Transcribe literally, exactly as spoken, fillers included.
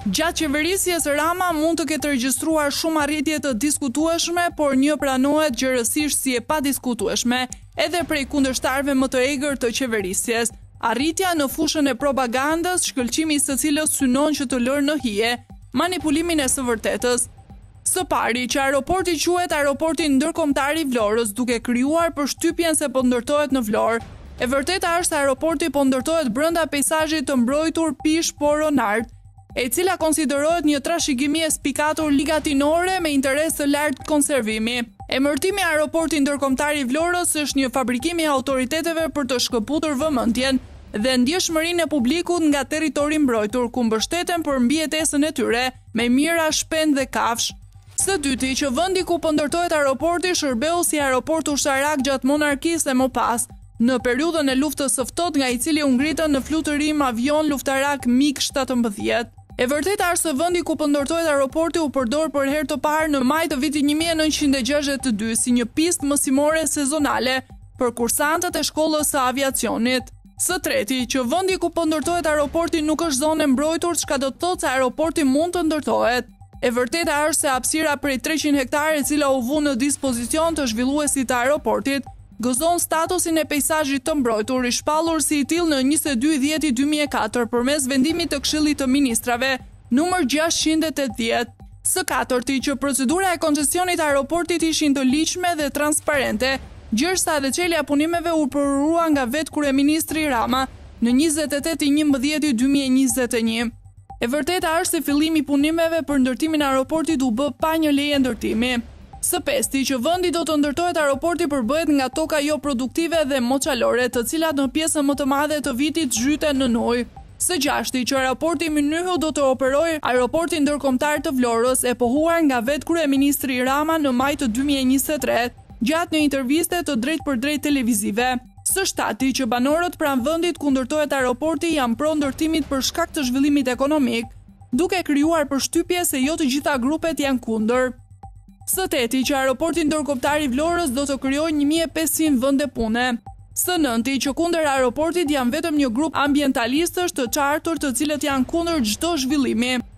Gjatë qeverisjes Rama mund të ketë regjistruar shumë arritje të diskutueshme, por një pranohet gjërësisht si e padiskutueshme edhe prej kundërshtarëve më të egër të qeverisjes. Arritja në fushën e propagandës, shkëlqimi i së cilës synon që të lërë në hije manipulimin e së vërtetës. Së pari, që aeroporti quhet aeroporti ndërkombëtar i Vlorës, duke krijuar përshtypjen se po ndërtohet në Vlorë. E vërteta është se aeroporti po ndërtohet brenda peizazhit të mbrojtur Pish Poronart, e cila konsiderohet një trashëgimi e spikatur ligatinore me interes të lartë konservimi. Emërtimi aeroporti ndërkombëtar i Vlorës është një fabrikim i autoriteteve për të shkëputur vëmendjen dhe ndjeshmërinë e publikut nga territori mbrojtur, ku mbështeten për mbijetesën e tyre me mira, shpend dhe kafsh. Së dyti, që vendi ku po ndërtohet aeroporti shërbeu si aeroport ushtarak gjatë monarkisë dhe më pas, në periudhën e luftës së ftohtë, nga i cili u ngritën në flutërim avion luftarak MiG shtatëmbëdhjetë. E vërteta është se vendi ku po ndërtohet aeroporti u përdor për herë të parë në maj të vitit një mijë e nëntëqind e gjashtëdhjetë e dy si një pistë mësimore sezonale për kursantët e shkollës së aviacionit. Së treti, që vendi ku po ndërtohet aeroporti nuk është zonë e mbrojtur, çka do të thotë se aeroporti mund të ndërtohet. E vërteta është se hapësira prej treqind hektarë e cila u vu në dispozicion të zhvilluesit të aeroportit gëzon statusin e peizazhit të mbrojtur, i shpallur si i tillë në njëzet e dy dhjetë dy mijë e katër përmes vendimit të Këshillit të Ministrave numër gjashtëqind e tetëdhjetë. Së katërti, që procedura e koncesionit të aeroportit ishin të ligjshme dhe transparente, gjërsa edhe çelja punimeve u përurua nga vetë kryeministri Rama në njëzet e tetë i njëmbëdhjetit dy mijë e njëzet e një. E vërteta është se fillimi i punimeve për ndërtimin e aeroportit u bë pa një leje ndërtimi. Së pesti, që vendi do të ndërtohet aeroporti përbëhet nga toka jo produktive dhe moçalore, të cilat në pjesën më të madhe të vitit zhyten në ujë. Së gjashti, që aeroporti Mynhyhu do të operojë aeroporti ndërkombëtar të Vlorës, e pohuar nga vetë kryeministri Rama në maj të dy mijë e njëzet e tre, gjatë një interviste të drejt për drejt televizive. Së shtati, që banorët pranë vendit ku ndërtohet aeroporti janë pro ndërtimit për shkak të zhvillimit ekonomik, duke krijuar përshtypje se jo të gjitha grupet janë kundër. Së teti, që aeroporti ndërkombëtar i Vlorës do të krijojë një mijë e pesëqind vende pune. Së nënti, që kundër aeroportit janë vetëm një grup ambientalistësh të qartur të cilët janë kundër çdo zhvillimi.